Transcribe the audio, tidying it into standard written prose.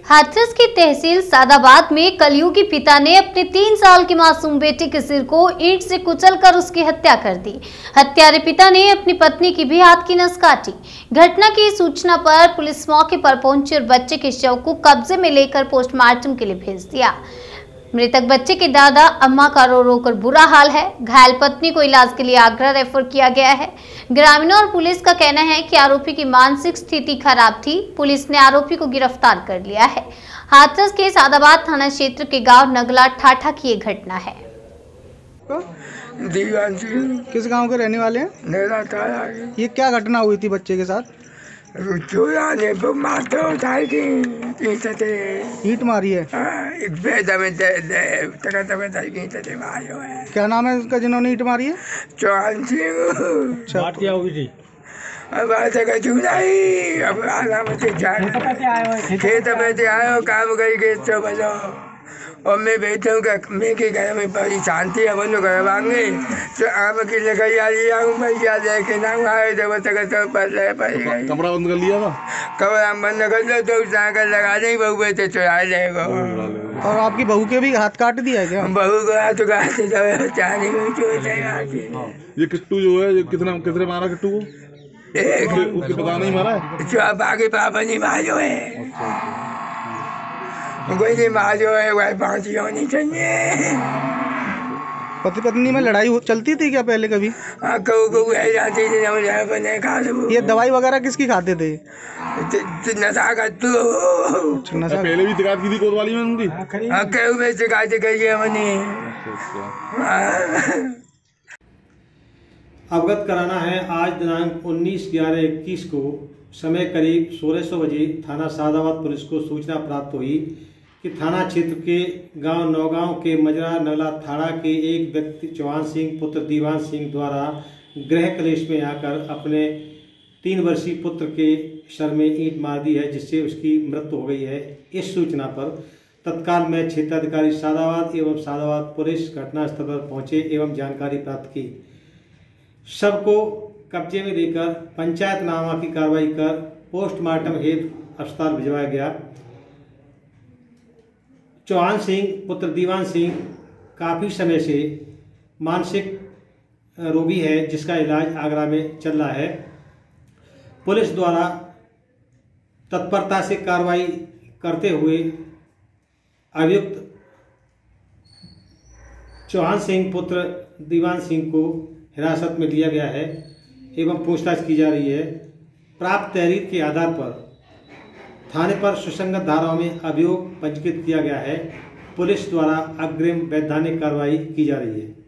हाथरस की तहसील सादाबाद में कलयुगी पिता ने अपने 3 साल के मासूम बेटे के सिर को ईंट से कुचलकर उसकी हत्या कर दी। हत्यारे पिता ने अपनी पत्नी की भी हाथ की नस काटी। घटना की सूचना पर पुलिस मौके पर पहुंची और बच्चे के शव को कब्जे में लेकर पोस्टमार्टम के लिए भेज दिया। मृतक बच्चे के दादा अम्मा का रो रो कर बुरा हाल है। घायल पत्नी को इलाज के लिए आगरा रेफर किया गया है। ग्रामीणों और पुलिस का कहना है कि आरोपी की मानसिक स्थिति खराब थी। पुलिस ने आरोपी को गिरफ्तार कर लिया है। हाथरस के सादाबाद थाना क्षेत्र के गांव नगला ठाठा की ये घटना है। किस गांव के रहने वाले हैं? ये क्या घटना हुई थी बच्चे के साथ? ईंट मारी है। क्या नाम है उसका जिन्होंने ईंट मारी है? चौहान सिंह। बात क्या हुई थी? खेत में आयो काम करके और मैं बैठा हूँ मैं के घर में बड़ी शांति है बनो घर मांगे तो आम की लगाई भैया लेके ना आए जब तक कमरा बंद कर लिया था। कमरा बंद कर लो तो लगा दे बहू बेटे चुरा लेगा। और आपकी बहू के भी हाथ काट दिया है क्या? बहू को हाथ काटे चांदी में ये किट्टू जो है कितने मारा किट्टू को? उसके पता नहीं मारा है। जो बाकी पापा नहीं मारो है कोई नहीं मारो है वह फांसी होनी चाहिए। पति पत्नी में लड़ाई चलती थी क्या पहले कभी? ये दवाई वगैरह किसकी खाते थे? नशा का तो नशा पहले भी शिकायत की थी कोतवाली में उनकी? में शिकायत करी है मैंने। अवगत कराना है आज दिनांक 19/11/21 को समय करीब 1600 बजे थाना सादाबाद पुलिस को सूचना प्राप्त हुई कि थाना क्षेत्र के गांव नौगांव के मजरा नगला थाड़ा के एक व्यक्ति चौहान सिंह पुत्र दीवान सिंह द्वारा गृह कलेश में आकर अपने 3 वर्षीय पुत्र के सर में ईंट मार दी है, जिससे उसकी मृत्यु हो गई है। इस सूचना पर तत्काल में क्षेत्राधिकारी सादाबाद एवं सादाबाद पुलिस घटनास्थल पर पहुंचे एवं जानकारी प्राप्त की। शव को कब्जे में लेकर पंचायतनामा की कार्रवाई कर पोस्टमार्टम हेतु अस्पताल भिजवाया गया। चौहान सिंह पुत्र दीवान सिंह काफ़ी समय से मानसिक रोगी है, जिसका इलाज आगरा में चल रहा है। पुलिस द्वारा तत्परता से कार्रवाई करते हुए अभियुक्त चौहान सिंह पुत्र दीवान सिंह को हिरासत में लिया गया है एवं पूछताछ की जा रही है। प्राप्त तहरीर के आधार पर थाने पर सुसंगत धाराओं में अभियोग पंजीकृत किया गया है। पुलिस द्वारा अग्रिम वैधानिक कार्रवाई की जा रही है।